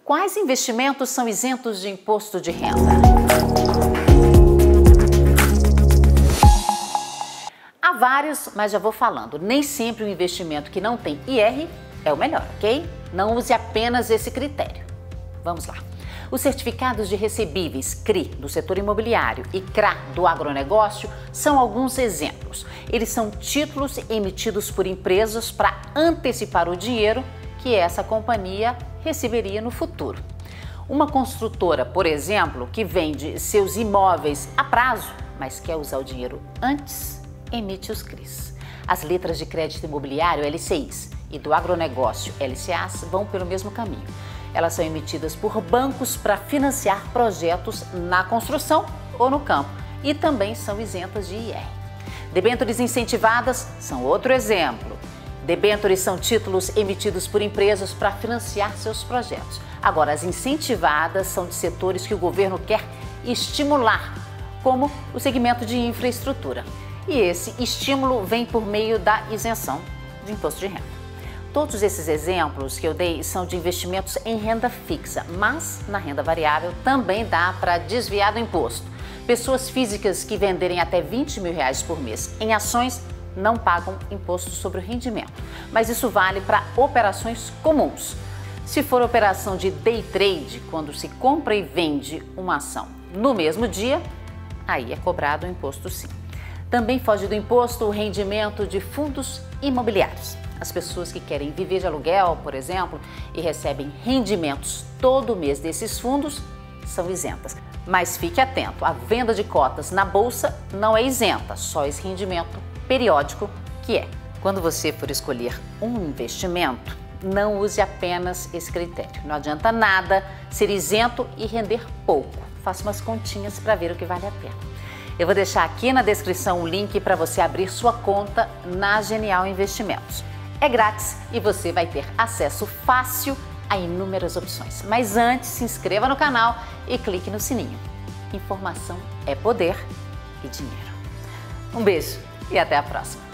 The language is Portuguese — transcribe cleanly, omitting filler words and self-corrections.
Quais investimentos são isentos de imposto de renda? Há vários, mas já vou falando. Nem sempre um investimento que não tem IR é o melhor, ok? Não use apenas esse critério. Vamos lá. Os certificados de recebíveis CRI do setor imobiliário e CRA do agronegócio são alguns exemplos. Eles são títulos emitidos por empresas para antecipar o dinheiro que essa companhia receberia no futuro. Uma construtora, por exemplo, que vende seus imóveis a prazo, mas quer usar o dinheiro antes, emite os CRIs. As letras de crédito imobiliário, LCIs, e do agronegócio, LCAs, vão pelo mesmo caminho. Elas são emitidas por bancos para financiar projetos na construção ou no campo e também são isentas de IR. Debêntures incentivadas são outro exemplo. Debêntures são títulos emitidos por empresas para financiar seus projetos. Agora, as incentivadas são de setores que o governo quer estimular, como o segmento de infraestrutura. E esse estímulo vem por meio da isenção de imposto de renda. Todos esses exemplos que eu dei são de investimentos em renda fixa, mas na renda variável também dá para desviar do imposto. Pessoas físicas que venderem até R$20 mil por mês em ações não pagam imposto sobre o rendimento, mas isso vale para operações comuns. Se for operação de day trade, quando se compra e vende uma ação no mesmo dia, aí é cobrado o imposto sim. Também foge do imposto o rendimento de fundos imobiliários. As pessoas que querem viver de aluguel, por exemplo, e recebem rendimentos todo mês desses fundos, são isentas. Mas fique atento, a venda de cotas na bolsa não é isenta, só esse rendimento periódico que é. Quando você for escolher um investimento, não use apenas esse critério. Não adianta nada ser isento e render pouco. Faça umas continhas para ver o que vale a pena. Eu vou deixar aqui na descrição o link para você abrir sua conta na Genial Investimentos. É grátis e você vai ter acesso fácil a inúmeras opções. Mas antes, se inscreva no canal e clique no sininho. Informação é poder e dinheiro. Um beijo e até a próxima!